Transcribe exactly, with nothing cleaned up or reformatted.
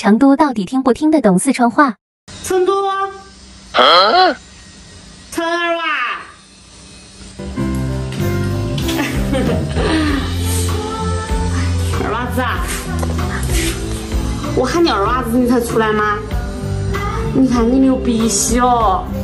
成都到底听不听得懂四川话？ 成都，啊、成儿娃，二娃子啊，我喊你二娃子你才出来吗？你看你流鼻息了。